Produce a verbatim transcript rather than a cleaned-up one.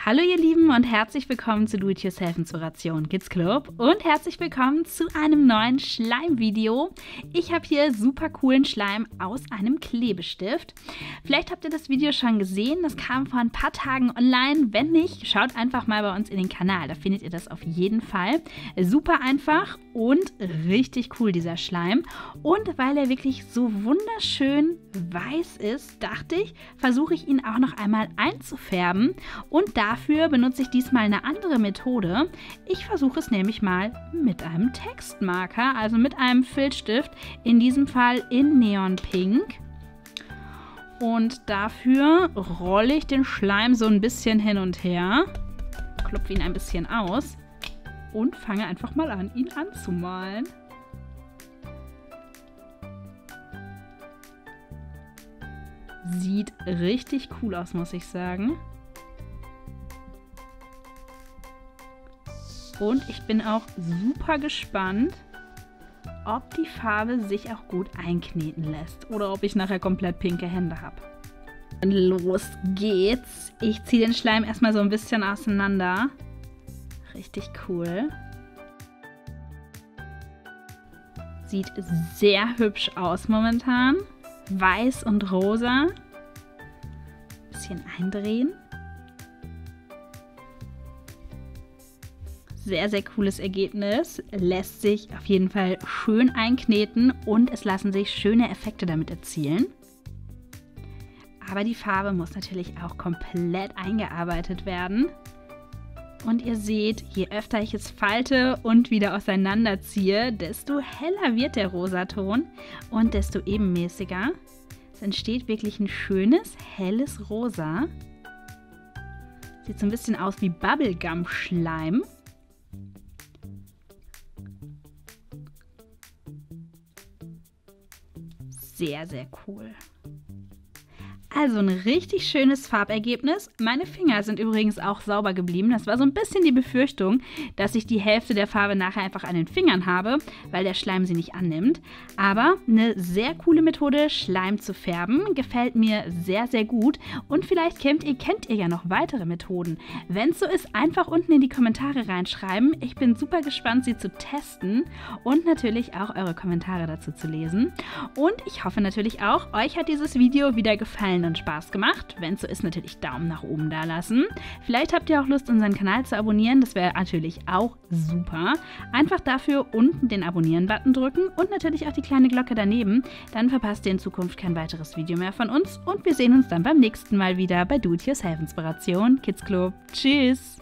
Hallo ihr Lieben und herzlich willkommen zu Do-It-Yourself-Inspiration Kids Club und herzlich willkommen zu einem neuen Schleimvideo. Ich habe hier super coolen Schleim aus einem Klebestift. Vielleicht habt ihr das Video schon gesehen, das kam vor ein paar Tagen online. Wenn nicht, schaut einfach mal bei uns in den Kanal, da findet ihr das auf jeden Fall. Super einfach und richtig cool dieser Schleim. Und weil er wirklich so wunderschön weiß ist, dachte ich, versuche ich ihn auch noch einmal einzufärben und dafür benutze ich diesmal eine andere Methode. Ich versuche es nämlich mal mit einem Textmarker, also mit einem Filzstift, in diesem Fall in Neon Pink. Und dafür rolle ich den Schleim so ein bisschen hin und her, klopfe ihn ein bisschen aus und fange einfach mal an, ihn anzumalen. Sieht richtig cool aus, muss ich sagen. Und ich bin auch super gespannt, ob die Farbe sich auch gut einkneten lässt oder ob ich nachher komplett pinke Hände habe. Und los geht's. Ich ziehe den Schleim erstmal so ein bisschen auseinander. Richtig cool. Sieht sehr hübsch aus momentan. Weiß und rosa. Bisschen eindrehen. Sehr, sehr cooles Ergebnis. Lässt sich auf jeden Fall schön einkneten und es lassen sich schöne Effekte damit erzielen. Aber die Farbe muss natürlich auch komplett eingearbeitet werden. Und ihr seht, je öfter ich es falte und wieder auseinanderziehe, desto heller wird der Rosaton und desto ebenmäßiger. Es entsteht wirklich ein schönes, helles Rosa. Sieht so ein bisschen aus wie Bubblegum-Schleim. Sehr, sehr cool. Also ein richtig schönes Farbergebnis. Meine Finger sind übrigens auch sauber geblieben. Das war so ein bisschen die Befürchtung, dass ich die Hälfte der Farbe nachher einfach an den Fingern habe, weil der Schleim sie nicht annimmt. Aber eine sehr coole Methode, Schleim zu färben. Gefällt mir sehr, sehr gut. Und vielleicht kennt ihr, kennt ihr ja noch weitere Methoden. Wenn es so ist, einfach unten in die Kommentare reinschreiben. Ich bin super gespannt, sie zu testen und natürlich auch eure Kommentare dazu zu lesen. Und ich hoffe natürlich auch, euch hat dieses Video wieder gefallen und Spaß gemacht. Wenn es so ist, natürlich Daumen nach oben da lassen. Vielleicht habt ihr auch Lust, unseren Kanal zu abonnieren. Das wäre natürlich auch super. Einfach dafür unten den Abonnieren-Button drücken und natürlich auch die kleine Glocke daneben. Dann verpasst ihr in Zukunft kein weiteres Video mehr von uns und wir sehen uns dann beim nächsten Mal wieder bei Do-It-Yourself-Inspiration Kids Club. Tschüss!